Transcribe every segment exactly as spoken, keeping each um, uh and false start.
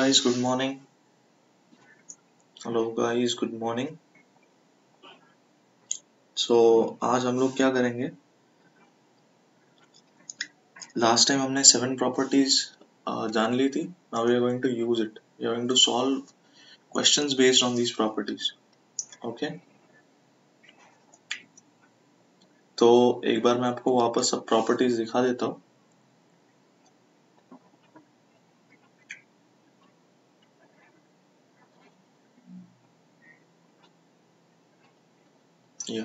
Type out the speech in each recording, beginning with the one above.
guys, good morning. Hello guys, good morning. So आज हम लोग क्या करेंगे? Last time हमने seven properties uh, जान ली थी. Now we are going to use it. We are going to solve questions based on these properties. Okay? तो एक बार मैं आपको वापस सब properties दिखा देता हूँ. Yeah.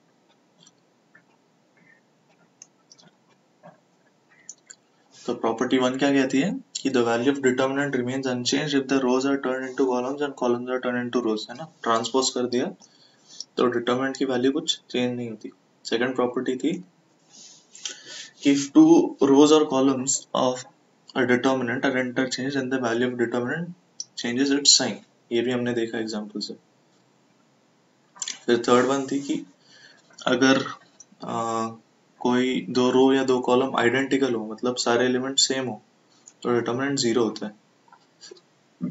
तो property one क्या कहती है कि the value of determinant remains unchanged if the rows are turned into columns and columns are turned into rows, है ना? Transpose कर दिया तो determinant की value कुछ change नहीं होती. Second property थी if two rows or columns of a determinant are interchanged and the value of determinant changes its sign. ये भी हमने देखा एग्जांपल से. फिर थर्ड वन थी कि अगर आ, कोई दो रो या दो कॉलम आइडेंटिकल हो, मतलब सारे एलिमेंट सेम हो, तो डिटर्मिनेंट जीरो होता है.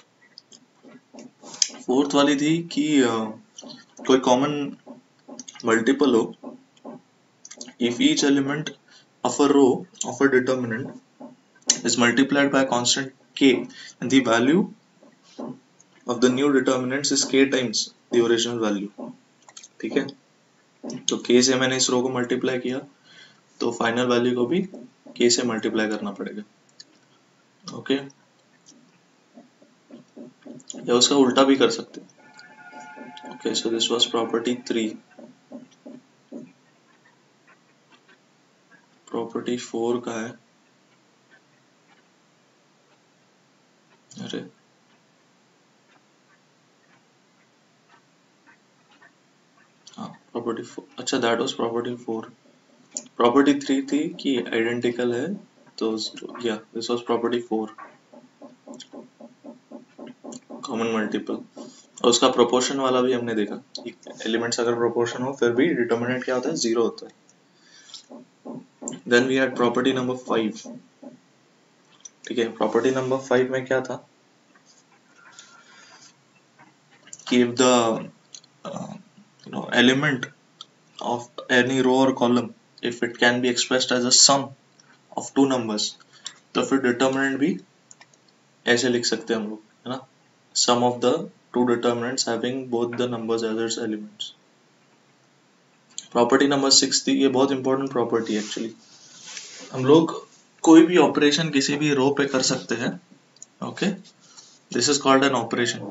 फोर्थ वाली थी कि आ, कोई कॉमन मल्टीपल हो if each element of a row of a determinant is multiplied by a constant k and the value of the new determinants is k times the original value. ठीक है, तो k से मैंने इस रो को multiply किया तो फाइनल वैल्यू को भी k से मल्टीप्लाई करना पड़ेगा. ओके, या उसका उल्टा भी कर सकते. Okay, so this was property three. Property four का है. अरे हाँ, प्रॉपर्टी फोर. अच्छा, that was property four. Property three थी कि आइडेंटिकल है, तो या this was property four, common multiple. और उसका प्रोपोर्शन वाला भी हमने देखा. एलिमेंट्स अगर प्रोपोर्शन हो फिर भी डिटर्मिनेंट क्या होता है, जीरो होता है. Then we had property number five. ठीक है, प्रॉपर्टी नंबर फाइव में क्या था कि if the uh, you know element of any row or column, if it can be expressed as a sum of two numbers, तो फिर determinant भी ऐसे लिख सकते हैं हम लोग, है ना? sum of the two determinants having both the numbers as its elements. Property number six थी. ये बहुत इंपॉर्टेंट प्रॉपर्टी है एक्चुअली. हम लोग कोई भी ऑपरेशन किसी भी रो पे कर सकते हैं. Okay, this is called an operation.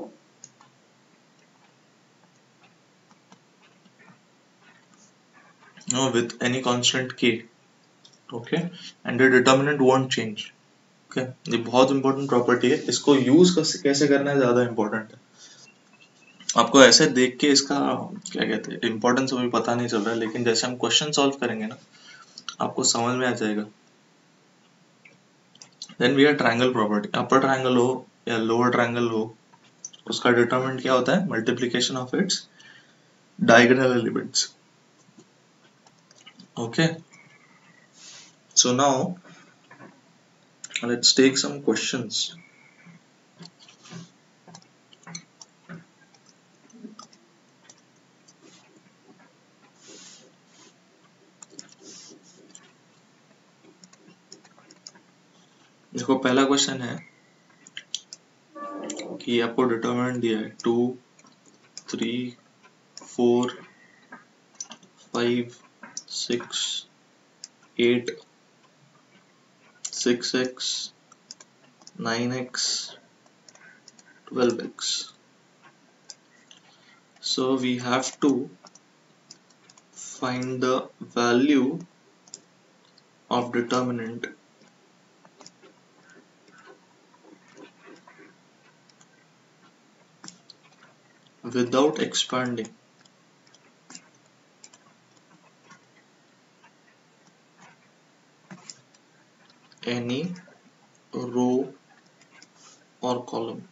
No, with any constant k. Okay, and the determinant won't change. Okay, ये बहुत इंपॉर्टेंट प्रॉपर्टी है. इसको यूज कैसे करना है ज्यादा इंपॉर्टेंट है. आपको ऐसे देख के इसका क्या कहते हैं इंपॉर्टेंस अभी पता नहीं चल रहा है, लेकिन जैसे हम क्वेश्चन सॉल्व करेंगे ना आपको समझ में आ जाएगा. Then we are triangle property. Upper triangle हो या लोअर ट्रायंगल हो, उसका डिटरमिनेंट क्या होता है, multiplication of its diagonal elements. Okay, so now let's take some questions. देखो, पहला क्वेश्चन है कि आपको डिटरमिनेंट दिया है two, three, four, five, six, eight, six x, nine x, twelve x. So we have to find the value of determinant without expanding any row or column.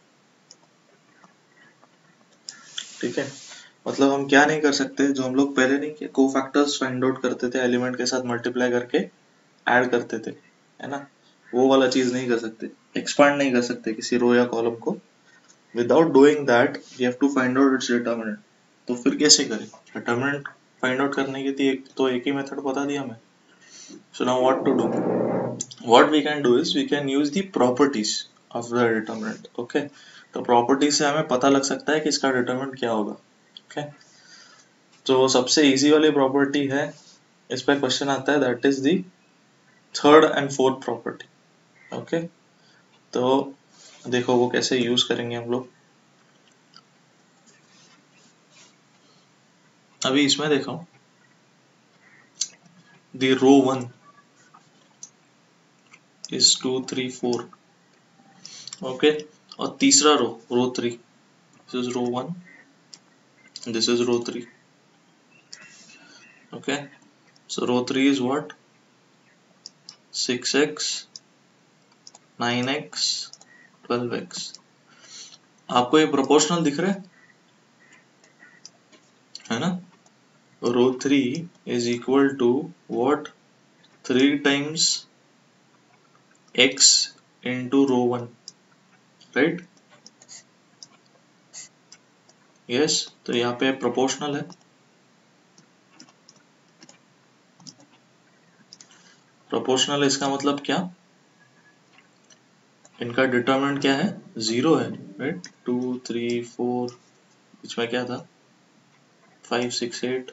ठीक है, मतलब हम क्या नहीं कर सकते जो हम लोग पहले नहीं किए, कोफैक्टर्स फाइंड आउट करते थे, एलिमेंट के साथ मल्टीप्लाई करके ऐड करते थे, है ना? वो वाला चीज नहीं कर सकते, एक्सपांड नहीं कर सकते किसी रो या कॉलम को। Without doing that we have to find out its determinant. तो फिर कैसे करें? डिटर्मिनेंट फाइंड आउट करने की थी एक तो एक ही मेथड बता दिया मैं। So now what to do, what we can do is we can use the properties of the determinant. Okay, तो प्रॉपर्टी से हमें पता लग सकता है कि इसका डिटर्मिनेंट क्या होगा। Okay okay? तो सबसे इजी वाली प्रॉपर्टी है, इस पर क्वेश्चन आता है, that is the third and fourth property. Okay, तो देखो वो कैसे यूज करेंगे हम लोग। अभी इसमें देखो the row one is two three four. Okay, और तीसरा row row three, this is row one, this is row three. Okay, so row three is what, six x, nine x, twelve x. आपको ये proportional दिख रहा है है ना? Row three is equal to what, three times x into row one, right? Yes, तो यहाँ पे प्रोपोर्शनल है। प्रोपोर्शनल इसका मतलब क्या, इनका डिटरमिनेंट क्या है, जीरो है, राइट? टू थ्री फोर, इसमें क्या था, five six eight,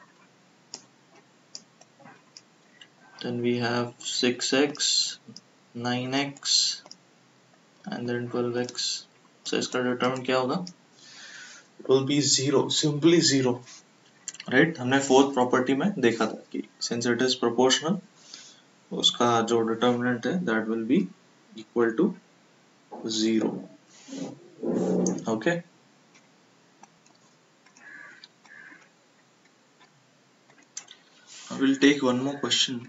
then we have six x, nine x and then twelve x. so इसका डिटरमिनेंट क्या होगा, it will be zero, simply zero, right? हमने फोर्थ प्रॉपर्टी में देखा था कि since it is proportional, उसका जो डिटरमिनेंट है that will be equal to zero. okay, I will take one more question.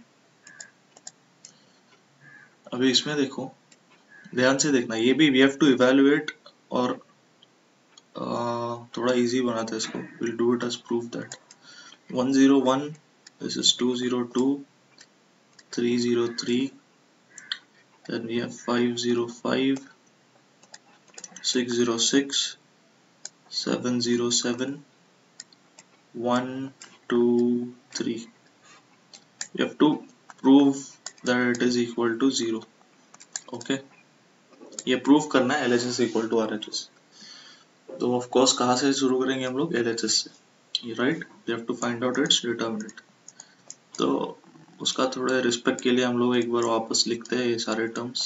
अभी इसमें देखो, ध्यान से देखना, ये भी we have to evaluate, और uh, थोड़ा इजी बनाते हैं इसको, we'll do it as proof that one zero one, this is two zero two, three zero three, then we have five zero five, six zero six, seven zero seven, one two three. We have to prove that it is equal to zero. okay, ये proof करना है L H S equal to R H S। तो of course कहाँ से शुरू करेंगे हम लोग, L H S से, right? We have to find out its determinant. तो उसका थोड़े रिस्पेक्ट के लिए हम लोग एक बार वापस लिखते हैं ये सारे terms,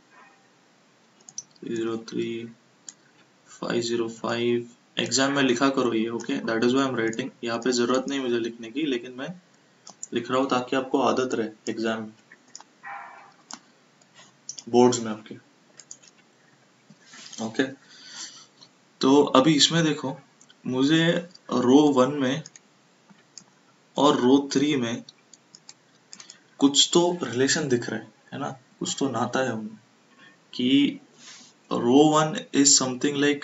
zero three, five zero five, exam में लिखा करो ये। Okay, that is why I am writing, यहाँ पे जरूरत नहीं मुझे लिखने की, लेकिन मैं लिख रहा हूँ ताकि आपको आदत रहे एग्जाम में, बोर्ड्स में आपके। ओके, तो अभी इसमें देखो, मुझे रो वन में और रो थ्री में कुछ तो रिलेशन दिख रहा है है ना, कुछ तो नाता है उनमें, कि row one is something like,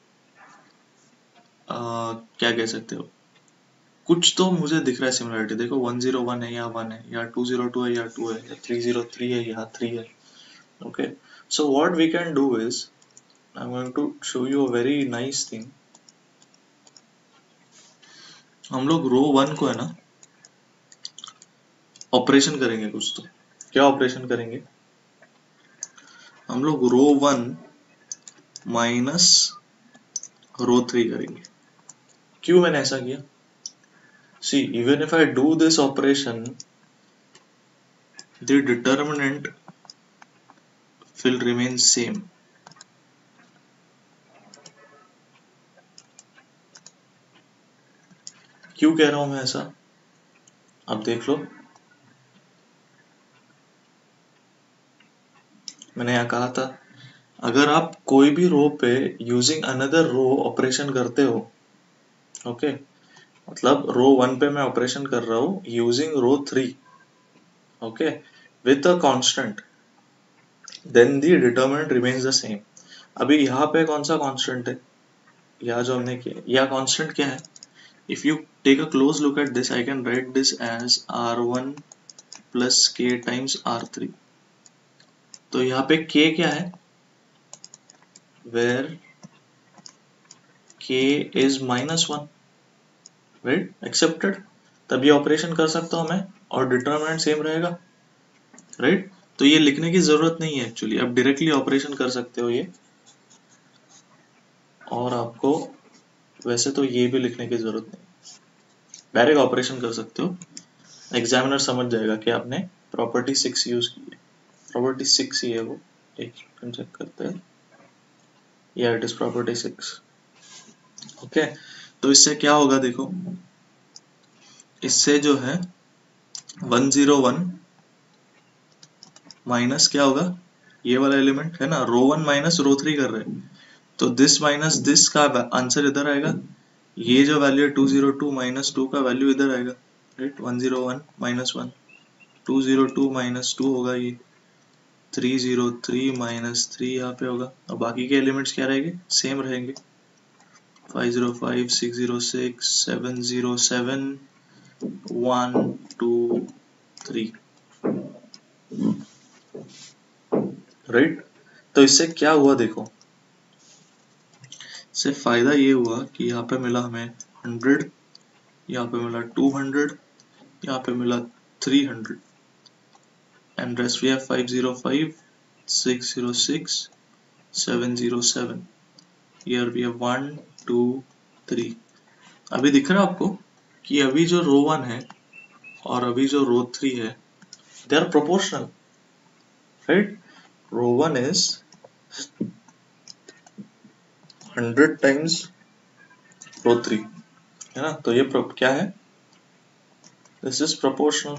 क्या कह सकते हो, कुछ तो मुझे दिख रहा है सिमिलरिटी। देखो वन जीरो वन है या वन है, या टू जीरो टू है या टू है, या थ्री जीरो थ्री है या थ्री है। Okay, so what we can do is, I am going to show you a very nice thing. हम लोग रो वन को है ना ऑपरेशन करेंगे कुछ तो। क्या ऑपरेशन करेंगे, हम लोग row one minus row three करेंगे। क्यों मैंने ऐसा किया, see even if I do this operation the determinant will remain same। क्यों कह रहा हूं मैं ऐसा, अब देख लो, मैंने यहाँ कहा था अगर आप कोई भी रो पे यूजिंग अनदर रो ऑपरेशन करते हो, ओके, मतलब रो वन पे मैं ऑपरेशन कर रहा हूँ using row three, okay, with a constant, then the determinant remains the same. अभी यहाँ पे कौन सा कांस्टेंट है, यहाँ जो हमने किया, यह कांस्टेंट क्या है, if you take a close look at this, I can write this as R one plus K times R three, तो यहाँ पे k क्या है, where k is minus one, right, accepted, तभी ऑपरेशन कर सकता हूँ मैं और डिटरमिनेंट सेम रहेगा, राइट। तो ये लिखने की जरूरत नहीं है एक्चुअली, आप डायरेक्टली ऑपरेशन कर सकते हो ये, और आपको वैसे तो ये भी लिखने की जरूरत नहीं, डायरेक्ट ऑपरेशन कर सकते हो। एग्जामिनर समझ जाएगा कि आपने प्रॉपर्टी सिक्स यूज की है, प्रॉपर्टी सिक्स ही है वो, एक सेकंड चेक करते हैं, या it is property six. Okay, तो इससे क्या होगा देखो, इससे जो है वन जीरो वन माइनस क्या होगा, ये वाला एलिमेंट है ना, row one minus row three कर रहे हैं, तो दिस माइनस दिस का आंसर इधर आएगा, ये जो वैल्यू है two zero two minus two का वैल्यू इधर आएगा, right, one zero one minus one, two zero two minus two होगा ये, three zero three minus three यहाँ पे होगा, और बाकी के एलिमेंट्स क्या रहेंगे, सेम रहेंगे, five zero five, six zero six, seven zero seven, one two three, right. तो इससे क्या हुआ देखो, इससे फायदा ये हुआ कि यहाँ पे मिला हमें हंड्रेड, यहाँ पे मिला टू हंड्रेड, यहाँ पे मिला three hundred, and rest we have five zero five, six zero six, seven zero seven, here we have one two three। अभी दिख रहा है आपको कि अभी जो रो वन है और अभी जो रो थ्री है, they are proportional, right? Row one is hundred times row three, है ना, तो ये क्या है, this is proportional,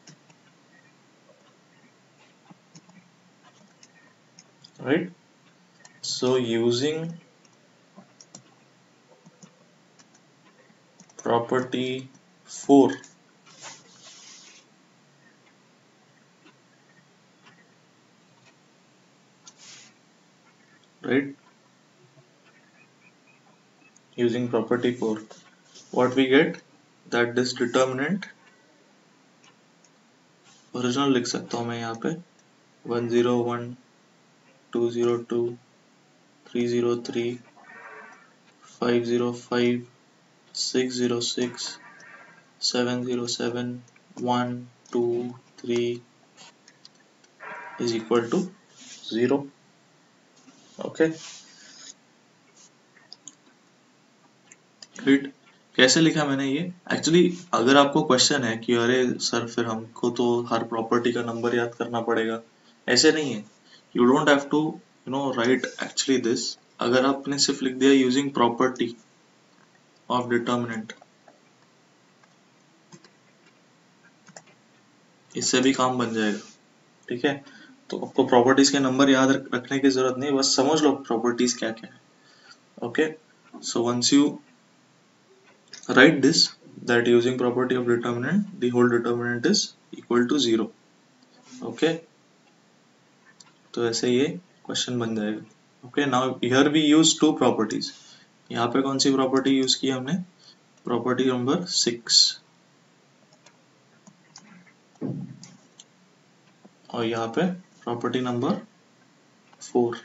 right? So using property four, right, using property four, what we get, that this determinant, original लिख सकता हूँ मैं यहाँ पे, one zero one, two zero two, three zero three, five zero five, six zero six, seven zero seven, one two three is equal to zero। Okay, फिर कैसे लिखा मैंने ये, एक्चुअली अगर आपको क्वेश्चन है कि अरे सर फिर हमको तो हर प्रॉपर्टी का नंबर याद करना पड़ेगा, ऐसे नहीं है, you don't have to you know right actually this, अगर आपने सिर्फ लिख दिया यूजिंग प्रॉपर्टी ऑफ डिटर्मिनेंट, इससे भी काम बन जाएगा, ठीक है। तो आपको प्रॉपर्टीज के नंबर याद रखने की जरूरत नहीं, बस समझ लो प्रॉपर्टीज क्या क्या है, okay. So once you write this, that using property of determinant, the whole determinant is equal to zero, okay। तो ऐसे ये क्वेश्चन बन जाएगा, okay. Now here we use two properties, यहाँ पे कौन सी प्रॉपर्टी यूज की हमने, प्रॉपर्टी नंबर सिक्स, और यहाँ पे प्रॉपर्टी नंबर फोर।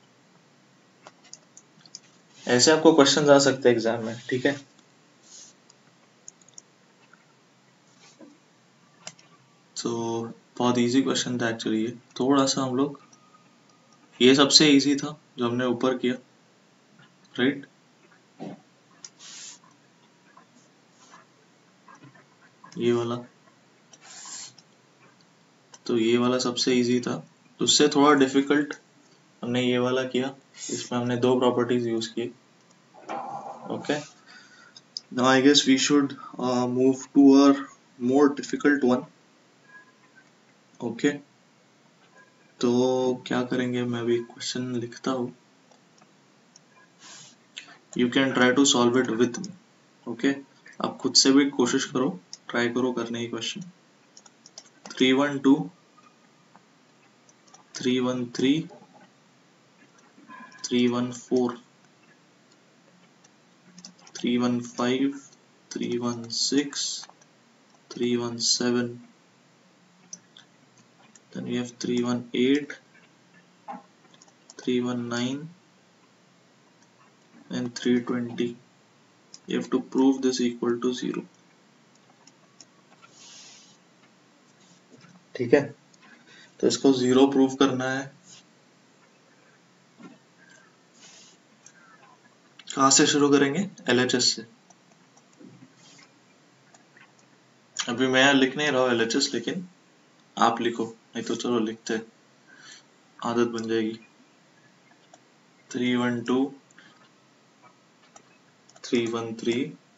ऐसे आपको क्वेश्चंस आ सकते हैं एग्जाम में, ठीक है। तो बहुत इजी क्वेश्चन था एक्चुअली ये, थोड़ा सा हम लोग, ये सबसे इजी था जो हमने ऊपर किया, राइट। ये वाला, तो ये वाला सबसे इजी था, उससे थोड़ा डिफिकल्ट हमने ये वाला किया, इसमें हमने दो प्रॉपर्टीज यूज की, okay. Now I guess we should move to a more difficult one, okay. तो क्या करेंगे, मैं अभी क्वेश्चन लिखता हूँ, you can try to solve it with me, okay. आप खुद से भी कोशिश करो, ट्राई करो करने की question. Three one two, three one three, three one four, three one five, three one six, three one seven, then we have three one eight, three one nine and three twenty. You have to prove this equal to zero. ठीक है, तो इसको zero prove करना है। कहाँ से शुरू करेंगे? एल एच एस से। अभी मैं लिख नहीं रहा हूँ एल एच एस, लेकिन आप लिखो, नहीं तो चलो लिखते हैं, आदत बन जाएगी। Three one two, three one three,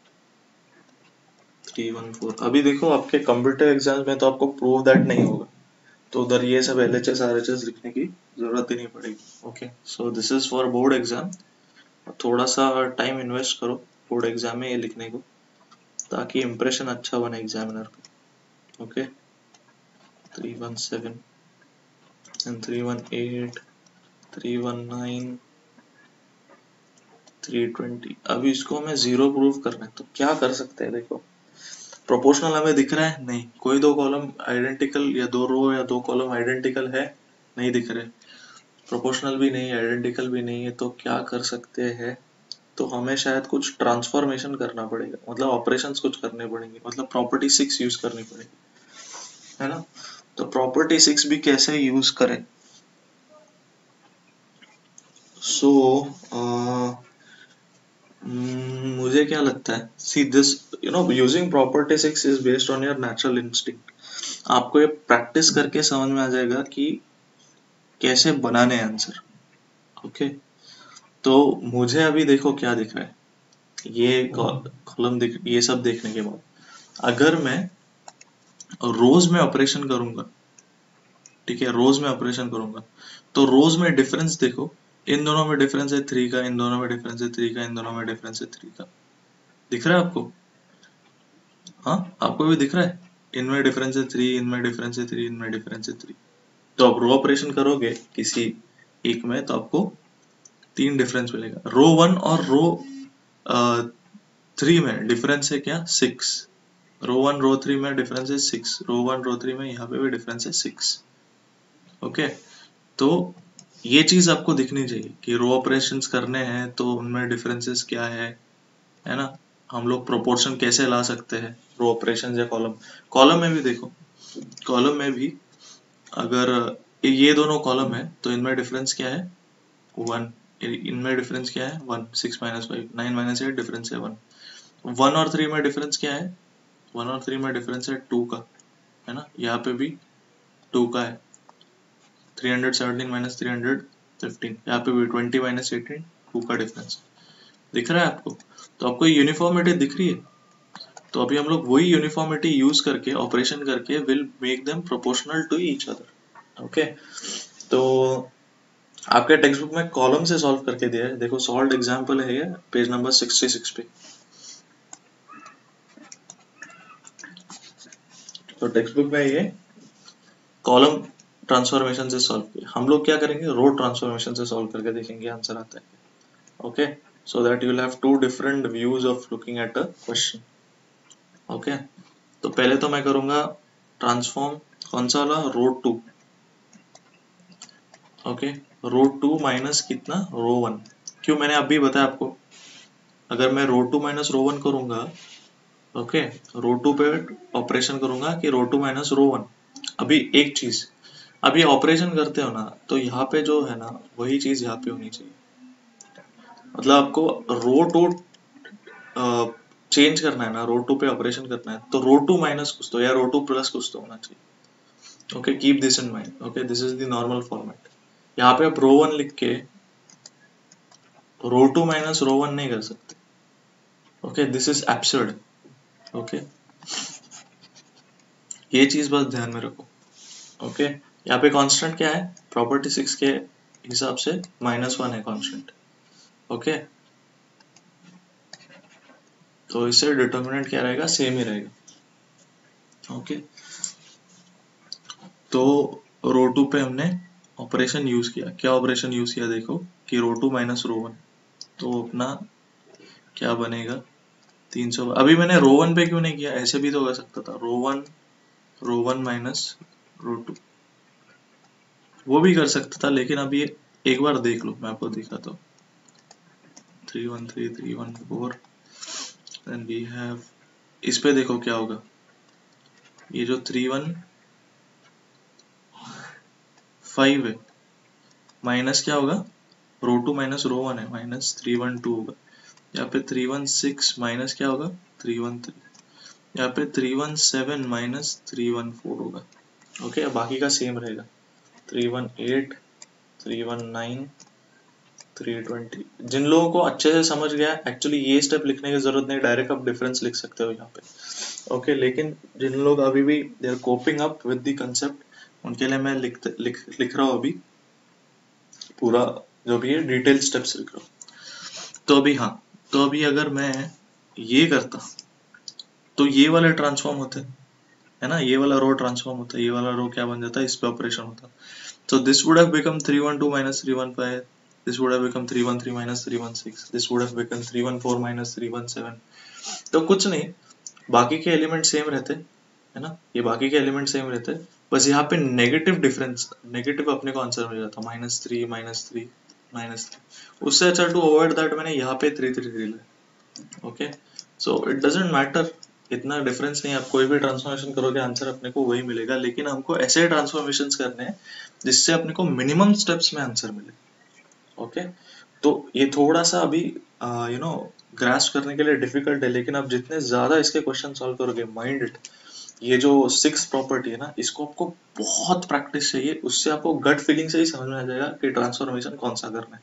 three one four. अभी देखो आपके कंप्यूटर एग्जाम्स में तो आपको प्रूव दैट नहीं होगा, तो उधर ये सब L H S R H S लिखने की जरूरत ही नहीं पड़ेगी। Okay, so this is for board exam. थोड़ा सा टाइम इन्वेस्ट करो बोर्ड एग्जाम में ये लिखने को, ताकि इम्प्रेशन अच्छा बने एग्जामिनर का। Okay, three one seven and three one eight, three one nine, three twenty. अभी इसको हमें जीरो प्रूव करना है, तो क्या कर सकते हैं? देखो, प्रोपोर्शनल हमें दिख रहा है? नहीं। कोई दो कॉलम आइडेंटिकल या दो रो या दो कॉलम आइडेंटिकल है? नहीं दिख रहे। प्रोपोर्शनल भी नहीं, आइडेंटिकल भी नहीं है, तो क्या कर सकते हैं? तो हमें शायद कुछ ट्रांसफॉर्मेशन करना पड़ेगा, मतलब ऑपरेशंस कुछ करने पड़ेंगे, मतलब प्रॉपर्टी सिक्स यूज करनी पड़ेगी, है ना? तो प्रॉपर्टी सिक्स भी कैसे यूज करें? सो so, uh, मुझे क्या लगता है, see this, you know, using property six is based on your natural instinct. आपको ये प्रैक्टिस करके समझ में आ जाएगा कि कैसे बनाने आंसर। ओके, तो मुझे अभी देखो क्या दिख रहा है, ये कॉलम दिख, ये सब देखने के बाद अगर मैं रोज में ऑपरेशन करूंगा, ठीक है, रोज में ऑपरेशन करूंगा, तो रोज में डिफरेंस देखो, इन दोनों में डिफरेंस है थ्री का, इन दोनों में डिफरेंस है थ्री का, इन दोनों में डिफरेंस है थ्री का। दिख रहा है आपको? हाँ, आपको भी दिख रहा है? इनमें डिफरेंस है थ्री, इनमें डिफरेंस है थ्री, इनमें डिफरेंस है थ्री। तो आप रो ऑपरेशन करोगे किसी एक में, तो आपको तीन डिफरेंस मिलेगा। रो वन और रो थ्री में डिफरेंस है क्या? Six. Row one row three में डिफरेंस है six, row one row three में यहाँ पे भी डिफरेंस है सिक्स। ओके, तो ये चीज आपको दिखनी चाहिए कि रो ऑपरेशंस करने हैं तो उनमें डिफरेंसेस क्या है है ना? हम लोग प्रोपोर्शन कैसे ला सकते हैं रो ऑपरेशन या कॉलम। कॉलम में भी देखो, कॉलम में भी अगर ये दोनों कॉलम है तो इनमें डिफरेंस क्या है? वन। इनमें डिफरेंस क्या है? One. Six minus five, nine minus eight, difference है वन। वन और थ्री में डिफरेंस क्या है? वन और थ्री में डिफरेंस है टू का, है ना? यहाँ पे भी टू का है। Three hundred seventeen minus three hundred fifteen, यहाँ पे भी ट्वेंटी माइनस एटीन, टू का डिफरेंस दिख रहा है आपको? तो आपको यूनिफॉर्मिटी दिख रही है? तो अभी हम लोग वही यूनिफॉर्मिटी यूज करके ऑपरेशन करके will make them proportional to each other. Okay, तो आपके टेक्स्ट बुक में कॉलम से सॉल्व करके दिया है, देखो सॉल्व एग्जांपल है ये, पेज नंबर सिक्सटी सिक्स पे। तो टेक्स्ट बुक में ये कॉलम ट्रांसफॉर्मेशन से सॉल्व किया। हम लोग क्या करेंगे? रो ट्रांसफॉर्मेशन से सॉल्व करके देखेंगे आंसर आता है। Okay, so that you will have two different views of looking at a question. Okay, तो पहले तो मैं करूंगा ट्रांसफॉर्म, कौन सा वाला? Row two. Okay, row two minus कितना? Row one. क्यों? मैंने अभी बताया आपको, अगर मैं row two minus row one करूंगा, ओके, रो टू पे ऑपरेशन करूंगा कि row two minus row one. अभी एक चीज, अब ये ऑपरेशन करते हो ना, तो यहाँ पे जो है ना वही चीज यहाँ पे होनी चाहिए। मतलब आपको रो टू चेंज करना है ना, रो टू पे ऑपरेशन करना है, तो रो टू माइनस कुछ तो या रो टू प्लस कुछ तो होना चाहिए। Okay, keep this in mind. Okay, this is the normal format. यहाँ पे आप रो वन लिख के row two minus row one नहीं कर सकते। Okay, this is absurd. Okay, ये चीज बस ध्यान में रखो। ओके, यहाँ पे कांस्टेंट क्या है? प्रॉपर्टी सिक्स के हिसाब से माइनस वन है कांस्टेंट। ओके, तो इससे डिटर्मिनेंट क्या रहेगा? सेम ही रहेगा। ओके, तो रो टू पे हमने ऑपरेशन यूज किया। क्या ऑपरेशन यूज किया? देखो कि row two minus row one, तो अपना क्या बनेगा? तीन सौ। अभी मैंने रो वन पे क्यों नहीं किया? ऐसे भी तो कर सकता था, row one row one minus row two, वो भी कर सकता था, लेकिन अब ये एक बार देख लो, मैं आपको दिखाता हूँ। Three one three three one four, then we have, इस पे देखो क्या होगा, ये जो थ्री वन फाइव है माइनस क्या होगा, row two minus row one है, माइनस थ्री वन टू होगा। यहाँ पे थ्री वन सिक्स माइनस क्या होगा, थ्री वन थ्री। यहाँ पे three one seven minus three one four होगा। ओके, बाकी का सेम रहेगा, three one eight, three one nine, three twenty. जिन लोगों को अच्छे से समझ गया, एक्चुअली ये स्टेप लिखने की जरूरत नहीं, डायरेक्ट आप डिफरेंस लिख सकते हो यहाँ पे। ओके okay, लेकिन जिन लोग अभी भी they are coping up with the concept, उनके लिए मैं लिख लिख लिख रहा हूँ अभी पूरा जो भी है डिटेल स्टेप्स लिख रहा हूँ। तो अभी हाँ, तो अभी अगर मैं ये करता तो ये वाले ट्रांसफॉर्म होते, है ना, ये वाला रो ट्रांसफॉर्म होता, ये वाला रो क्या बन जाता है, इस पे ऑपरेशन होता। So this would have become three one two minus three one five. This would have become three one three minus three one six. This would have become three one four minus three one seven. तो कुछ नहीं, बाकी के element same रहते, है ना, ये बाकी के एलिमेंट सेम रहते, बस यहाँ पे नेगेटिव डिफरेंस, नेगेटिव अपने को आंसर मिल जाता, minus three minus three minus three. उससे अच्छा टू अवॉइड दैट मैंने यहाँ पे थ्री थ्री थ्री लिया। Okay, so it doesn't matter, इतना डिफरेंस नहीं, आप कोई भी ट्रांसफॉर्मेशन करोगे आंसर अपने को वही मिलेगा, लेकिन हमको ऐसे ट्रांसफॉर्मेशन करने हैं जिससे अपने को मिनिमम स्टेप्स में आंसर मिले। ओके, तो ये थोड़ा सा अभी यू नो ग्रास्प करने के लिए डिफिकल्ट है, लेकिन आप जितने ज्यादा इसके क्वेश्चन सॉल्व करोगे, माइंड इट, ये जो सिक्स प्रॉपर्टी है ना, इसको आपको बहुत प्रैक्टिस चाहिए, उससे आपको गट फीलिंग से ही समझ में आ जाएगा कि ट्रांसफॉर्मेशन कौन सा करना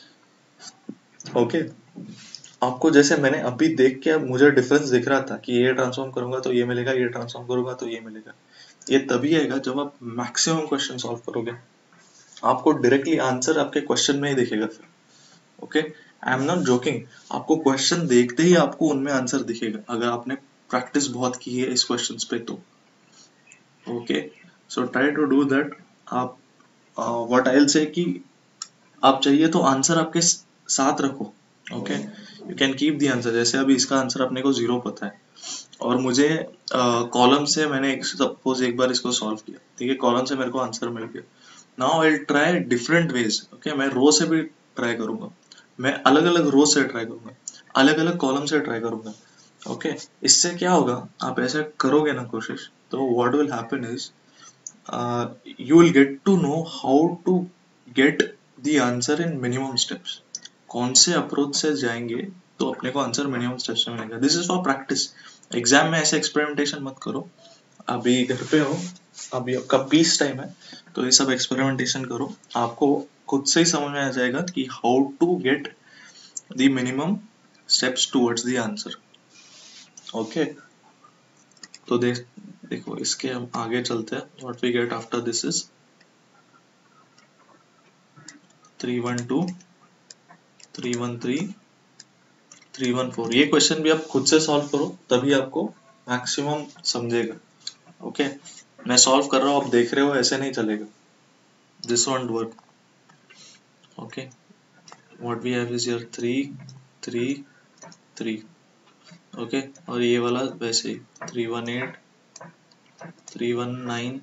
है। ओके, आपको जैसे मैंने अभी देख के, अब मुझे डिफरेंस दिख रहा था कि ये ट्रांसफॉर्म करूंगा तो ये मिलेगा, ये ट्रांसफॉर्म करूंगा तो ये मिलेगा। ये तभी आएगा जब आप मैक्सिमम क्वेश्चन सॉल्व करोगे, आपको डायरेक्टली आंसर आपके क्वेश्चन में ही दिखेगा फिर। Okay, I am not joking, आपको क्वेश्चन देखते ही आपको उनमें आंसर दिखेगा, अगर आपने प्रैक्टिस बहुत की है इस क्वेश्चंस पे तो। Okay, so try to do that. आप व्हाट आई विल से कि आप चाहिए तो आंसर आपके साथ रखो। Okay, you can keep the answer, जैसे अभी इसका आंसर अपने को जीरो पता है और मुझे कॉलम uh, से मैंने सपोज एक बार इसको सॉल्व किया, ठीक है, कॉलम से मेरे को आंसर मिल गया। Now I will try different ways. Okay, मैं रो से भी ट्राई करूंगा, मैं अलग अलग रो से ट्राई करूंगा, अलग अलग कॉलम से ट्राई करूंगा। ओके, इससे क्या होगा, आप ऐसे करोगे ना कोशिश, तो what will happen is you will get to know how to get the answer in minimum steps. कौन से अप्रोच से जाएंगे तो अपने को आंसर मिनिमम स्टेप्स में मिलेगा। This is for practice, exam में ऐसे एक्सपेरिमेंटेशन मत करो। अभी घर पे हो, अभी आपका पीस टाइम है, तो ये सब एक्सपेरिमेंटेशन करो, आपको खुद से ही समझ में आ जाएगा कि how to get the minimum steps towards the answer. Okay, तो देख देखो इसके हम आगे चलते हैं। What we get after this is three one two, three one three, three one four. ये क्वेश्चन भी आप खुद से सॉल्व करो, तभी आपको मैक्सिमम समझेगा। ओके, मैं सॉल्व कर रहा हूँ, आप देख रहे हो, ऐसे नहीं चलेगा, this won't work. Okay, what we have is here three three three. Okay, और ये वाला वैसे ही three one eight, three one nine,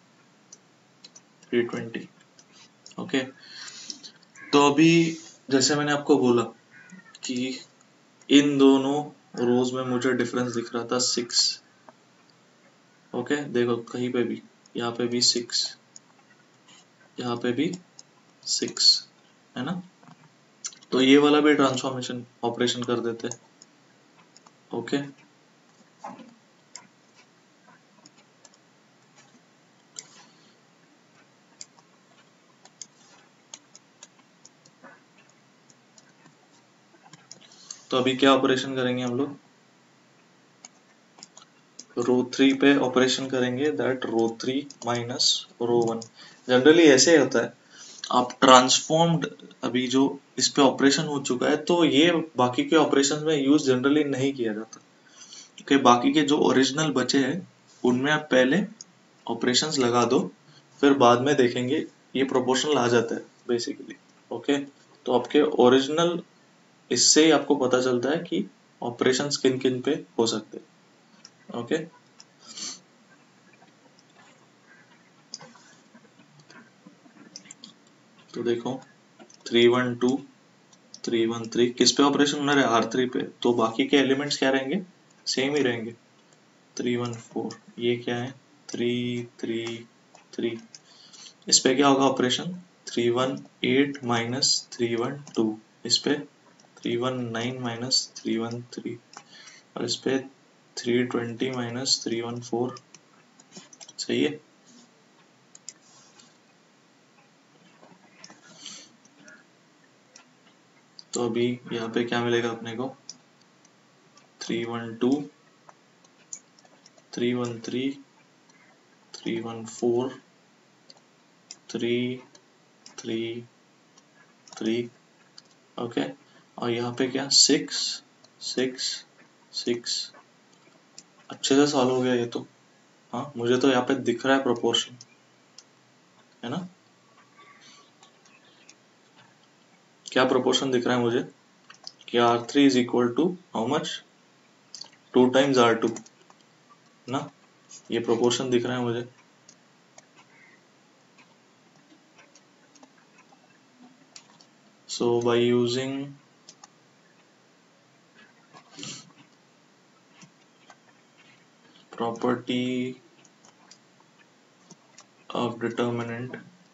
three twenty. Okay, तो अभी जैसे मैंने आपको बोला कि इन दोनों रोज में मुझे डिफरेंस दिख रहा था सिक्स। ओके, देखो कहीं पे भी, यहाँ पे भी सिक्स, यहाँ पे भी सिक्स, है ना, तो ये वाला भी ट्रांसफॉर्मेशन ऑपरेशन कर देते। ओके, तो अभी क्या ऑपरेशन करेंगे हम लोग, रो थ्री पे ऑपरेशन करेंगे, that row three minus row one. Generally ऐसे होता है, आप ट्रांसफॉर्म्ड, अभी जो इस पे ऑपरेशन हो चुका है, तो ये बाकी के ऑपरेशन में यूज जनरली नहीं किया जाता। ओके, बाकी के जो ओरिजिनल बचे हैं उनमें आप पहले ऑपरेशंस लगा दो, फिर बाद में देखेंगे, ये प्रोपोर्शनल आ जाता है बेसिकली। ओके, तो आपके ओरिजिनल, इससे ही आपको पता चलता है कि ऑपरेशंस किन किन पे हो सकते हैं। ओके, तो देखो three one two, three one three किस पे ऑपरेशन होना है? आर थ्री पे, तो बाकी के एलिमेंट्स क्या रहेंगे? सेम ही रहेंगे। थ्री वन फोर, ये क्या है? थ्री थ्री थ्री, इस पे क्या होगा operation? Three one eight minus three one two, इस पे three one nine minus three one three, और इस पे three twenty minus three one four. सही है। तो अभी यहाँ पे क्या मिलेगा अपने को? Three one two, three one three, three one four, three three three, okay. और यहाँ पे क्या? Six six six. अच्छे से सॉल्व हो गया ये तो। हाँ, मुझे तो यहाँ पे दिख रहा है प्रोपोर्शन, है ना? क्या प्रोपोर्शन दिख रहा है मुझे? कि R three is equal to how much? Two times R two, ना? ये प्रोपोर्शन दिख रहा है मुझे। So by using property of determinant,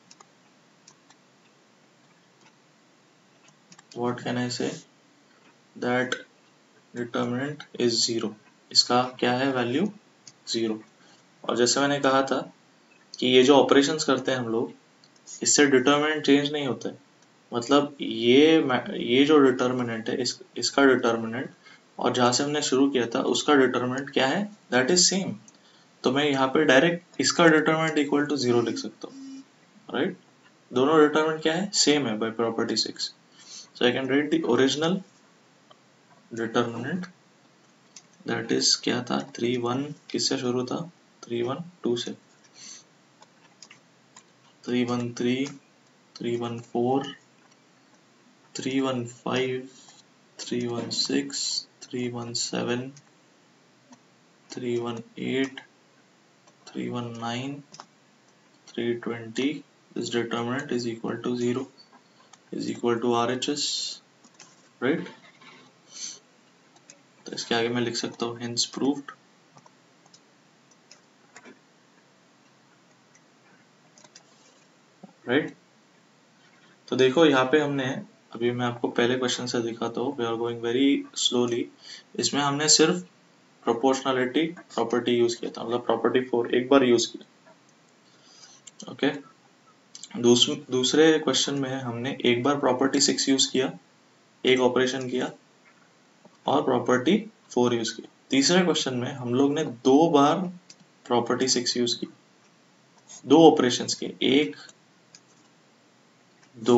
what can I say? That determinant is zero. इसका क्या है वैल्यू? जीरो। और जैसे मैंने कहा था कि ये जो ऑपरेशंस करते हैं हम लोग, इससे डिटर्मिनेंट चेंज नहीं होता है। मतलब ये ये जो डिटर्मिनेंट है, इस इसका डिटर्मिनेंट और जहाँ से हमने शुरू किया था उसका डिटर्मिनेंट क्या है? That is same. तो मैं यहाँ पे डायरेक्ट इसका डिटर्मिनेंट इक्वल टू जीरो लिख सकता हूँ, राइट? दोनों डिटर्मिनेंट क्या है? सेम है by property six. So I can write the original determinant, that is क्या था? थ्री वन किससे शुरू था? थ्री वन टू से, three one three, three one four, three one five, three one six, three one seven, three one eight, three one nine, three twenty. This determinant is equal to zero, is equal to R H S, right? तो इसके आगे मैं लिख सकता हूँ hence proved. Right right? तो देखो यहाँ पे हमने, अभी मैं आपको पहले क्वेश्चन से दिखाता हूँ, we are going very slowly. इसमें हमने सिर्फ प्रोपोर्शनलिटी प्रॉपर्टी यूज किया था, मतलब प्रॉपर्टी फोर एक बार यूज किया, ओके okay? दूस, दूसरे क्वेश्चन में हमने एक बार प्रॉपर्टी सिक्स यूज किया, एक ऑपरेशन किया, और प्रॉपर्टी फोर यूज किया। तीसरे क्वेश्चन में हम लोग ने दो बार प्रॉपर्टी सिक्स यूज की, दो ऑपरेशंस के, एक दो,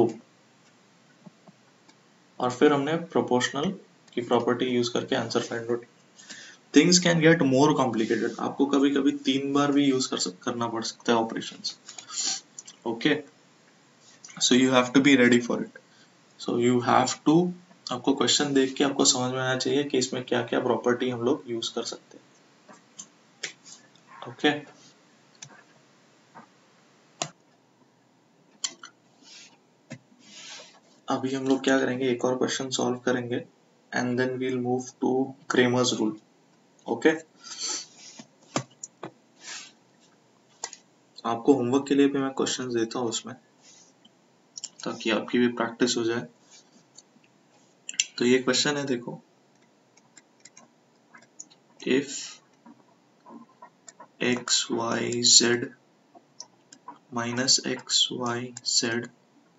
और फिर हमने प्रोपोर्शनल की प्रॉपर्टी यूज करके answer find out. Things can get more complicated, आपको कभी कभी तीन बार भी यूज कर सक, करना पड़ सकता है operations, okay? So you have to be ready for it. So you have to, आपको क्वेश्चन देख के आपको समझ में आना चाहिए कि इसमें क्या क्या प्रॉपर्टी हम लोग यूज कर सकते हैं, ओके okay? अभी हम लोग क्या करेंगे, एक और क्वेश्चन सॉल्व करेंगे and then we'll move to Cramer's rule, okay? आपको होमवर्क के लिए भी मैं क्वेश्चंस देता हूँ उसमें, ताकि आपकी भी प्रैक्टिस हो जाए। तो ये क्वेश्चन है, देखो, if x y z minus x y z,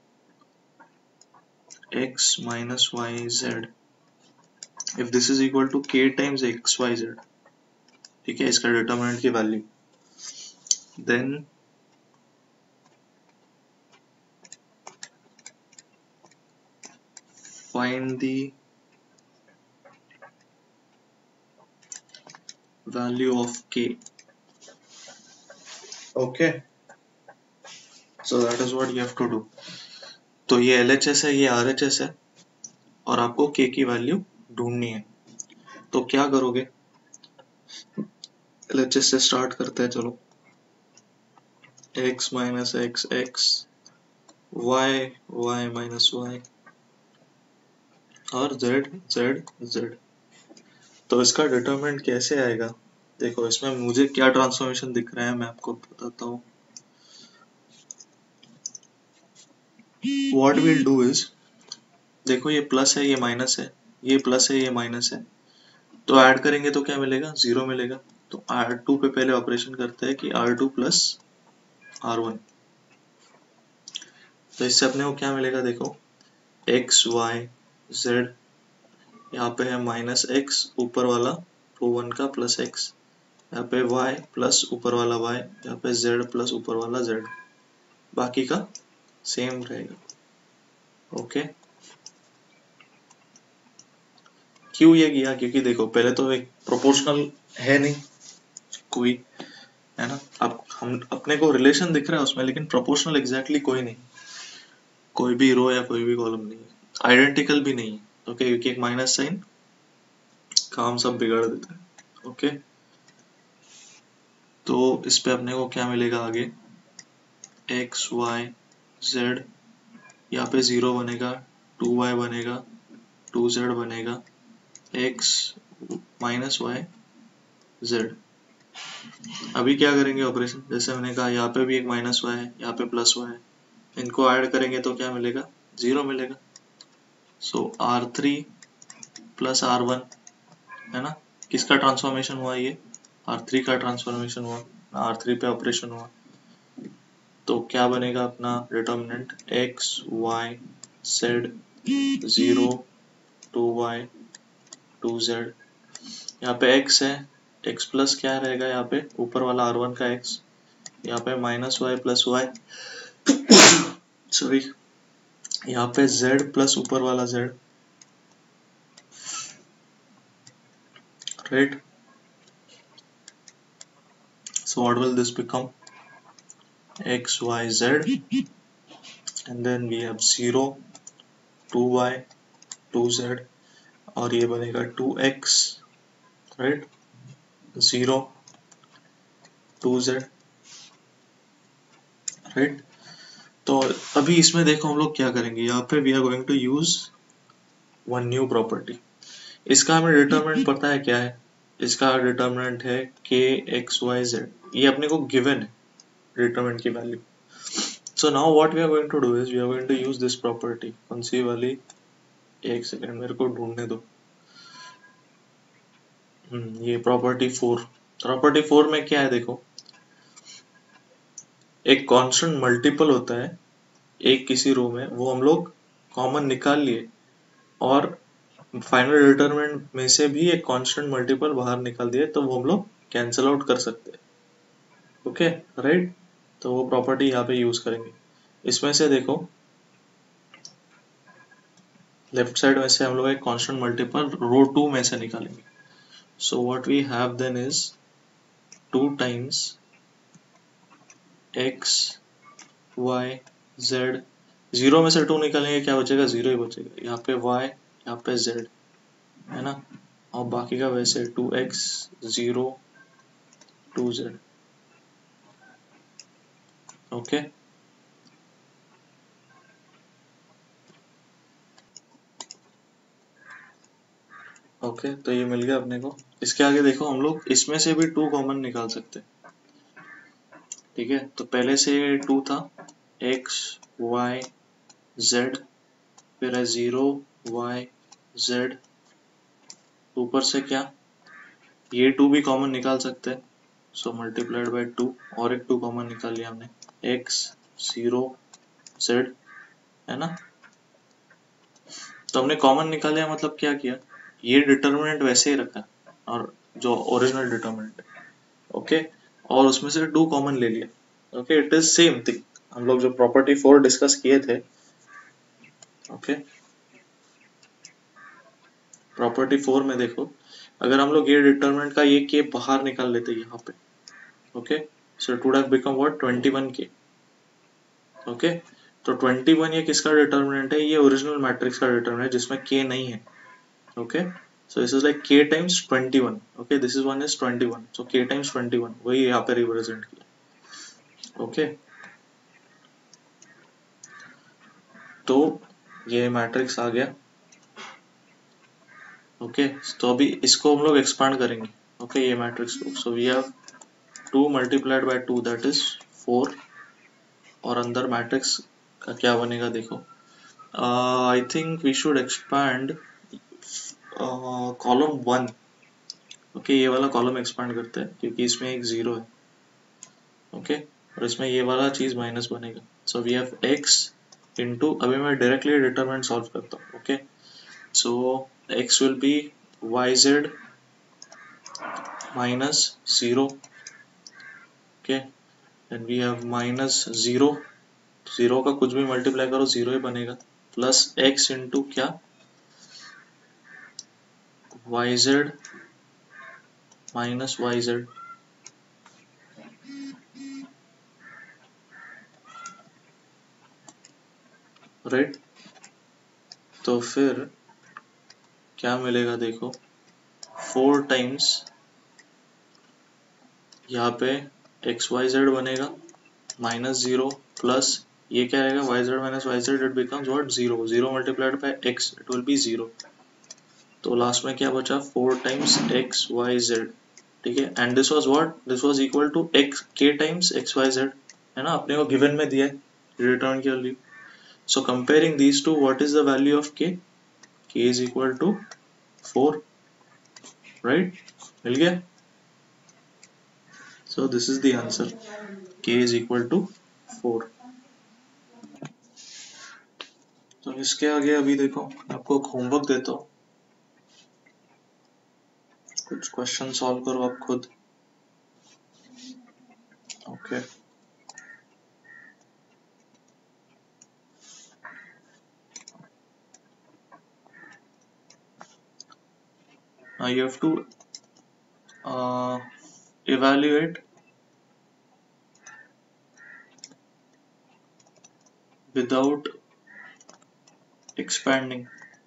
x minus y z, if this is equal to k times x y z, ठीक है, इसका डिटर्मिनेंट की value, then find the value of k, okay? So that is what you have to do. तो ये L H S है, ये R H S है, और आपको k की वैल्यू ढूंढनी है। तो क्या करोगे? L H S से स्टार्ट करते हैं, चलो। x minus x x y y minus y और z z z। तो इसका डिटरमिनेंट कैसे आएगा? देखो इसमें मुझे क्या ट्रांसफॉर्मेशन दिख रहा है, मैं आपको बताता हूँ। व्हाट विल डू इज, देखो ये प्लस है ये माइनस है, ये प्लस है ये माइनस है, तो ऐड करेंगे तो क्या मिलेगा? जीरो मिलेगा। तो आर टू पे पहले ऑपरेशन करते हैं कि R two plus R one. तो इससे अपने को क्या मिलेगा? देखो एक्स वाई जेड, यहाँ पे है माइनस एक्स ऊपर वाला टू वन का प्लस एक्स, यहाँ पे y प्लस ऊपर वाला y, यहाँ पे z प्लस ऊपर वाला z, बाकी का सेम रहेगा। ओके, क्यों ये किया? क्योंकि देखो पहले तो एक प्रोपोर्शनल है नहीं कोई, है ना। अब हम अपने को रिलेशन दिख रहा है उसमें, लेकिन प्रोपोर्शनल एग्जैक्टली कोई नहीं, कोई भी रो या कोई भी कॉलम नहीं है, आइडेंटिकल भी नहीं है। ओके, क्योंकि एक माइनस साइन काम सब बिगाड़ देता है। ओके, तो इस पे अपने को क्या मिलेगा आगे? एक्स वाई जेड, यहाँ पे जीरो बनेगा, टू वाई बनेगा, टू जेड बनेगा, एक्स माइनस वाई जेड। अभी क्या करेंगे ऑपरेशन? जैसे मैंने कहा यहाँ पे भी एक माइनस वाई है, यहाँ पे प्लस वाई है, इनको ऐड करेंगे तो क्या मिलेगा? जीरो मिलेगा। So R three plus R one, है ना। किसका ट्रांसफॉर्मेशन हुआ? ये आर थ्री का ट्रांसफॉर्मेशन हुआ, आर थ्री पे ऑपरेशन हुआ। तो क्या बनेगा अपना determinant? X y z zero two y two z, यहाँ पे x है, x प्लस क्या रहेगा यहाँ पे? ऊपर वाला आर वन का x, यहाँ पे minus y plus y sorry, यहाँ पे z प्लस ऊपर वाला z, right. So what will this become? X, Y, Z, and then we have zero, two y, two z, और ये बनेगा two x, right? zero, two z, right? तो अभी इसमें देखो हम लोग क्या करेंगे, यहाँ पे we are going to use one new property। इसका हमें डिटरमिनेंट पता है क्या है? इसका डिटरमिनेंट है k x y z, ये अपने को गिवन है डिटरमिनेंट की value. So now what we are going to do is we are going to use this property। कौन सी वाली? एक सेकेंड मेरे को ढूंढने दो। हम्म ये प्रॉपर्टी फोर। प्रॉपर्टी फोर में क्या है? देखो एक कांस्टेंट मल्टीपल होता है एक किसी रो में, वो हम लोग कॉमन निकाल लिए और फाइनल डिटरमिनेंट में से भी एक कांस्टेंट मल्टीपल बाहर निकाल दिए, तो वो हम लोग कैंसिल आउट कर सकते हैं। Okay, right. तो वो प्रॉपर्टी यहाँ पे यूज करेंगे। इसमें से देखो लेफ्ट साइड में से हम लोग एक कांस्टेंट मल्टीपल रो टू में से निकालेंगे। So what we have then is two times x y z, zero में से टू निकालेंगे क्या बचेगा? जीरो ही बचेगा। यहाँ पे y, यहाँ पे z, है ना, और बाकी का वैसे two x zero two z. Okay, okay तो ये मिल गया अपने को। इसके आगे देखो हम लोग इसमें से भी टू कॉमन निकाल सकते हैं। ठीक है, तो पहले से टू था, एक्स वाई जेड, फिर है जीरो वाई जेड, ऊपर से क्या? ये टू भी कॉमन निकाल सकते हैं। सो मल्टीप्लाइड बाई टू, और एक टू कॉमन निकाल लिया हमने, एक्स जीरो जेड, है ना। तो हमने कॉमन निकाला, मतलब क्या किया? ये डिटर्मिनेंट वैसे ही रखा और जो ओरिजिनल डिटर्मिनेंट है, ओके, और उसमें से टू कॉमन ले लिया। Okay, it is same thing हम लोग जो प्रॉपर्टी फोर डिस्कस किए थे। ओके, प्रॉपर्टी फोर में देखो अगर हम लोग ये डिटर्मिनेंट का ये के बाहर निकाल लेते यहाँ पे, okay, so it would have become what? Twenty one k. Okay, तो ट्वेंटी वन ये किसका डिटर्मिनेंट है? ये ओरिजिनल मैट्रिक्स का डिटर्मिनेंट जिसमें के नहीं है। Okay, so this is like k times twenty-one। okay, this is one is twenty-one, so k times twenty-one वही यहाँ पे रिप्रेजेंट किया। ओके, तो ये मैट्रिक्स आ गया। ओके तो अभी इसको हम लोग एक्सपांड करेंगे। ओके ये मैट्रिक्स को, so we have to multiplied by two that is four, और अंदर मैट्रिक्स का क्या बनेगा देखो। I think we should expand column one. Okay ये वाला कॉलम एक्सपांड करते हैं क्योंकि इसमें एक जीरो है। Okay okay? और इसमें ये वाला चीज माइनस बनेगा। So we have x into, अभी मैं डायरेक्टली डिटरमिनेंट सॉल्व करता हूँ। Okay so x will be y z minus zero. Okay and we have minus zero, zero का कुछ भी मल्टीप्लाई करो जीरो ही बनेगा, प्लस एक्स इंटू क्या, y z minus y z. Right तो फिर क्या मिलेगा देखो, फोर टाइम्स यहाँ पे एक्स वाई जेड बनेगा माइनस जीरो, प्लस ये क्या आएगा y z minus y z, it becomes what, zero, zero multiplied by x, it will be zero. तो लास्ट में क्या बचा, four times x y z. ठीक है and this was what, this was equal to x k times x y z, है ना, अपने को गिवन में दिया है रिटर्न की वैल्यू। So comparing these two, what is the value of k, k is equal to four. Right मिल गया। So this is the answer, k is equal to four. तो इसके आगे अभी देखो आपको होमवर्क देता हूँ, कुछ क्वेश्चन सॉल्व करो आप खुद। Okay now you have to uh, evaluate without expanding।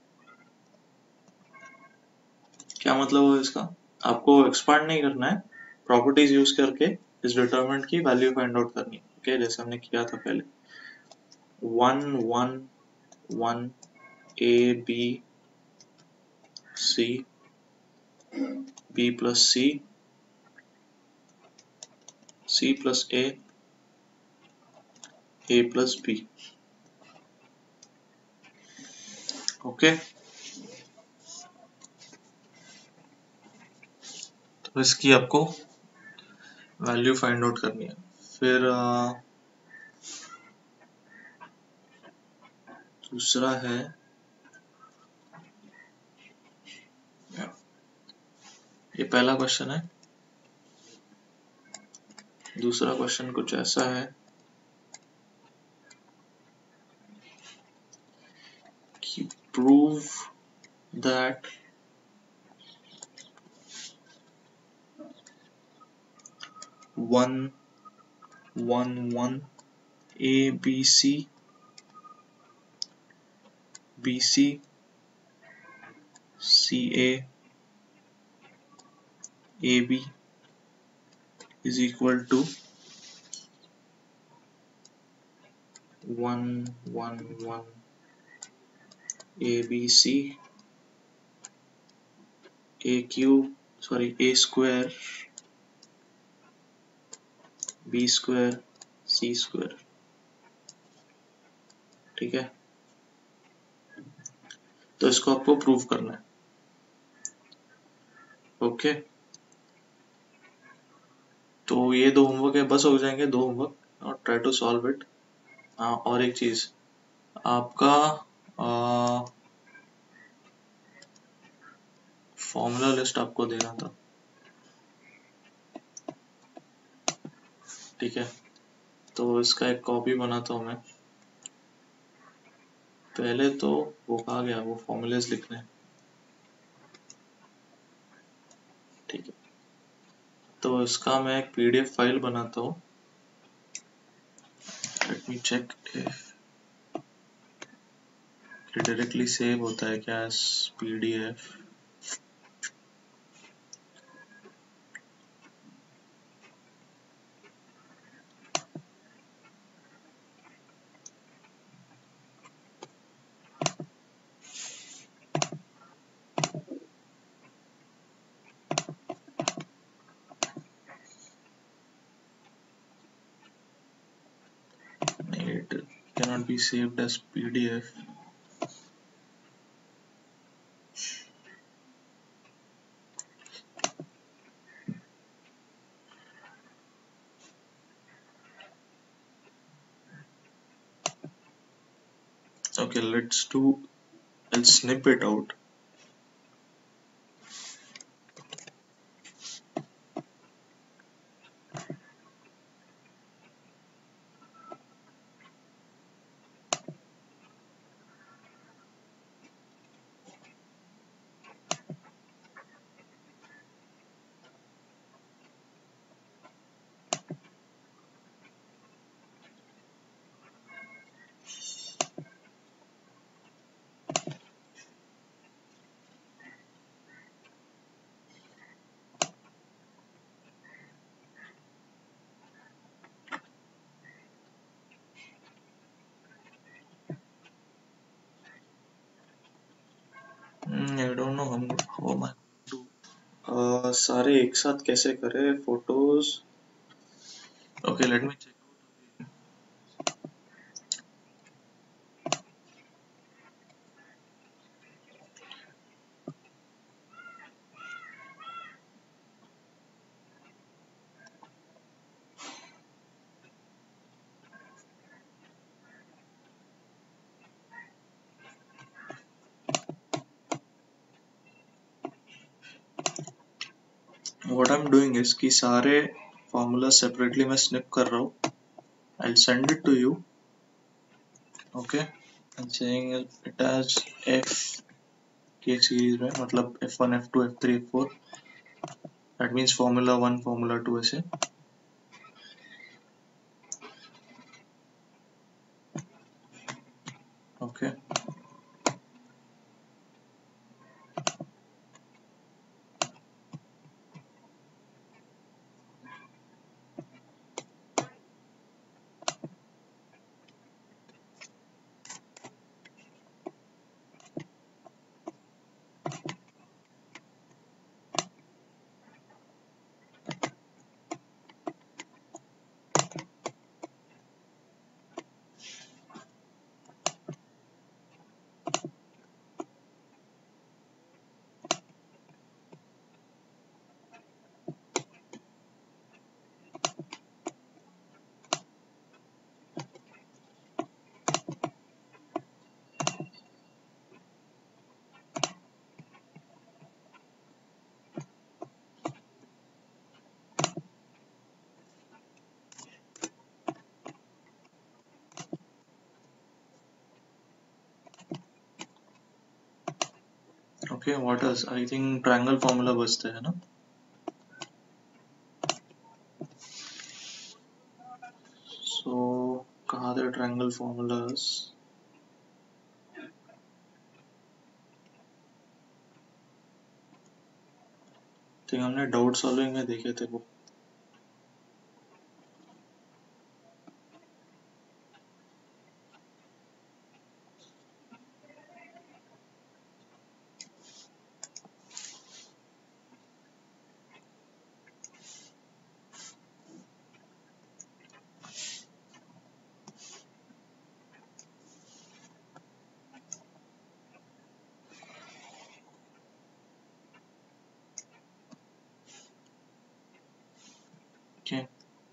क्या मतलब हो इसका, आपको एक्सपांड नहीं करना है, प्रॉपर्टीज यूज करके इस डिटरमिनेंट की वैल्यू फाइंड आउट करनी है। ओके okay, जैसे हमने किया था पहले, one one one a b c, b plus c, c plus a, a plus b. Okay तो इसकी आपको वैल्यू फाइंड आउट करनी है। फिर आ, दूसरा है, ये पहला क्वेश्चन है, दूसरा क्वेश्चन कुछ ऐसा है कि prove that one one one a b c b c c a a b is equal to one one one A B C A cube sorry A square B square C square। ठीक है तो इसको आपको prove करना है। Okay तो ये दो होमवर्क है, बस हो जाएंगे दो होमवर्क, और ट्राई टू सॉल्व इट। हाँ और एक चीज, आपका फॉर्मूला लिस्ट आपको देना था। ठीक है तो इसका एक कॉपी बनाता हूँ मैं, पहले तो वो कहा गया वो फॉर्मूलेज लिखने। ठीक है तो इसका मैं एक पीडीएफ फाइल बनाता हूँ, let me check if directly save होता है क्या as PDF. cannot be saved as P D F. Okay, let's do, I'll snip it out. Hmm, I don't know how, how am I do. Uh, सारे एक साथ कैसे करें photos? Okay, let me check. What I'm doing is कि सारे formulas separately मैं snip कर रहा हूँ. I'll send it to you. Okay. I'm saying it as F के series में, मतलब F one, F two, F three, F four. That means formula one, formula two ऐसे. Okay. Okay, what else? I think triangle formula बचते हैं ना? So कहाँ थे triangle formulas? think हमने doubt solving में देखे थे वो. Okay.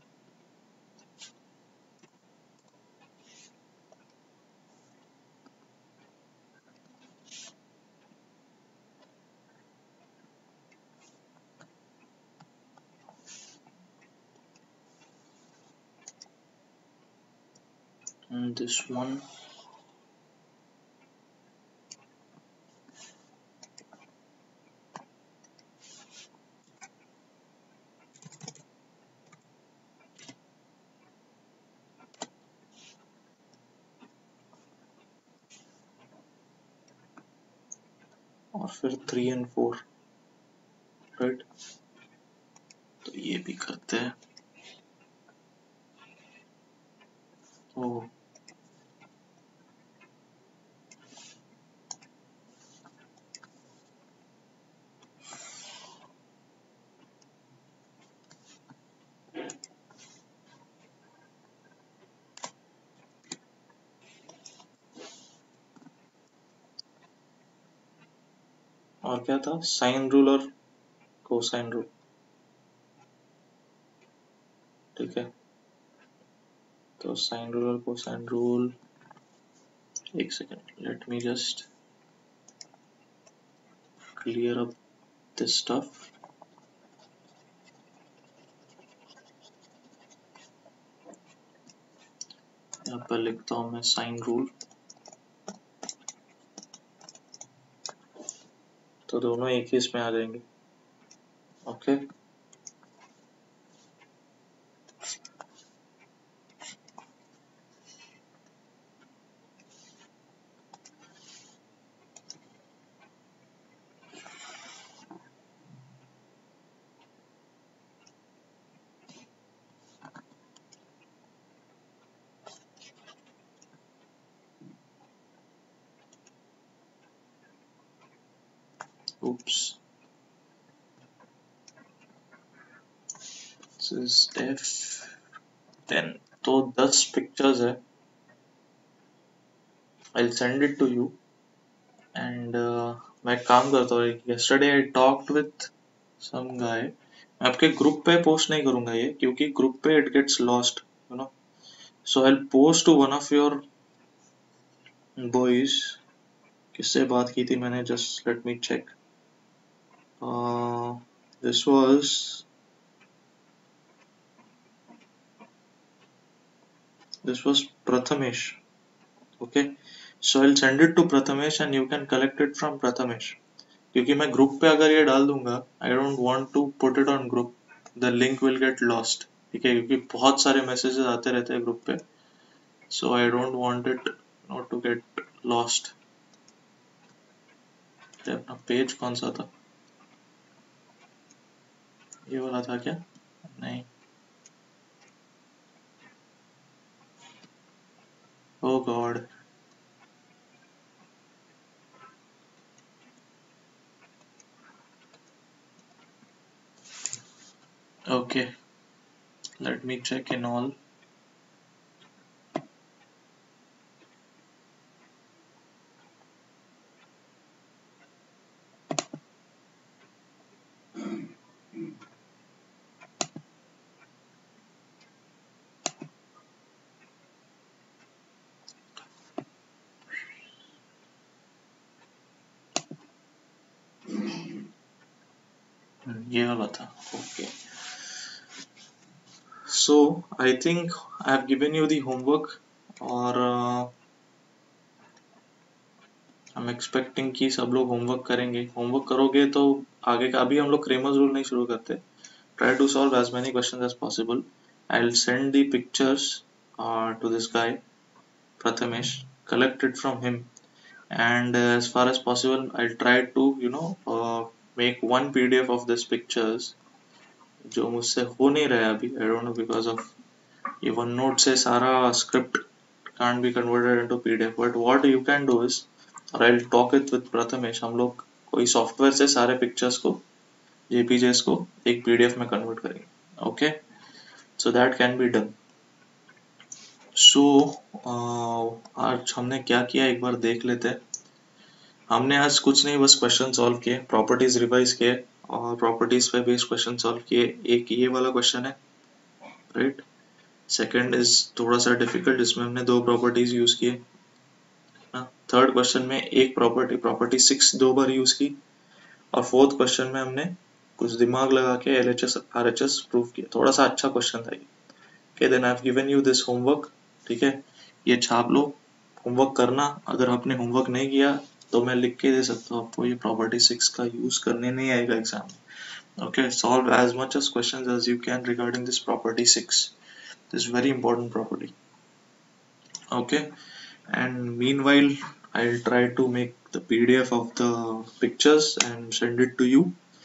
And this one. और फिर three and four, right? तो ये भी करते हैं. Oh, और क्या था, साइन रूल और कोसाइन रूल, ठीक है। तो साइन रूल और कोसाइन रूल, एक second, let me just clear up this stuff. यहाँ पर लिखता हूँ मैं साइन रूल, तो दोनों एक ही इसमें आ जाएंगे, okay. oops this is F ten, तो दस पिक्चर्स है, I'll send it to you and uh, मैं एक काम करता हूँ, yesterday I talked with some guy, मैं आपके ग्रुप पे पोस्ट नहीं करूंगा ये, क्योंकि ग्रुप पे it gets lost, you know, so I'll post to one of your boys। किससे बात की थी मैंने, just let me check, uh, this was this was Prathamesh, okay, so I'll send it to Prathamesh and you can collect it from Prathamesh, क्योंकि मैं group पे अगर ये डाल दूंगा, I don't want to put it on group, the link will get lost, ठीक है, क्योंकि बहुत सारे मैसेजेस आते रहते हैं ग्रुप पे, so I don't want it not to get lost. अपना पेज कौन सा था, ये वाला था क्या, नहीं, oh God, okay, let me check in all. ये वाला था, okay, so I think I have given you the homework, और आई एम एक्सपेक्टिंग कि सब लोग होमवर्क करेंगे, होमवर्क करोगे तो आगे का, अभी हम लोग क्रेमर्स रूल नहीं शुरू करते, try to solve as many questions as possible। I'll send the pictures uh, to this guy Prathamesh, collect it from him, and uh, as far as possible I'll try to you know uh, make one P D F of these pictures, जो मुझसे हो नहीं रहा है अभी, I don't know because of ये OneNote से सारा script can't be converted into P D F, but what you can do is, or I'll talk it with Prathamesh, हम लोग कोई सॉफ्टवेयर से सारे पिक्चर्स को, J P Gs को एक P D F में कन्वर्ट करेंगे, okay, so that can be done। so uh, आज हमने क्या किया एक बार देख लेते हैं। हमने आज कुछ नहीं, बस क्वेश्चन सॉल्व किए, प्रॉपर्टीज रिवाइज किए और प्रॉपर्टीज पे बेस्ड क्वेश्चन सॉल्व किए। एक ये वाला क्वेश्चन है, राइट, सेकंड इज थोड़ा सा डिफिकल्ट, जिसमें हमने दो प्रॉपर्टीज यूज किए, थर्ड क्वेश्चन में एक प्रॉपर्टी प्रॉपर्टी सिक्स दो बार यूज की, और फोर्थ क्वेश्चन में हमने कुछ दिमाग लगा के L H S R H S prove किया, थोड़ा सा अच्छा क्वेश्चन था ये। okay, then I've given you this homework, ठीक है, ये छाप लो, होमवर्क करना, अगर आपने होमवर्क नहीं किया तो मैं लिख के दे सकता हूँ आपको, ये प्रॉपर्टी सिक्स का यूज करने नहीं आएगा एग्जाम में, okay, solve as much as questions as you can regarding this property six, this very important property, okay, and meanwhile I'll try to make the P D F of the pictures and send it to you,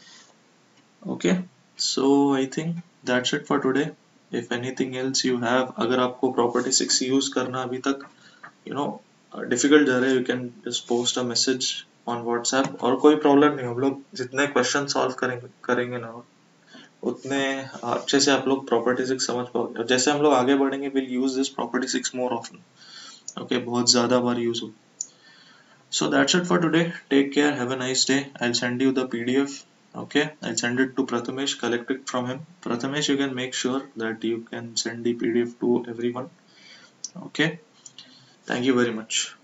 okay, so I think that's it for today। if anything else you have, अगर आपको property six use करना अभी तक you know difficult जा रहा है, you can just post a message on WhatsApp, और कोई प्रॉब्लम नहीं, हम लोग जितने क्वेश्चन सॉल्व करेंगे करेंगे ना उतने अच्छे से आप लोग प्रॉपर्टी सिक्स समझ पाओगे, और जैसे हम लोग आगे बढ़ेंगे will use this property six more often, okay, बहुत ज्यादा बार यूज हो। So that's it for today. Take care, have a nice day. I'll send you the P D F. Okay, I'll send it to Prathamesh, collect it from him. Prathamesh, you can make sure that you can send the P D F to everyone. Okay, thank you very much.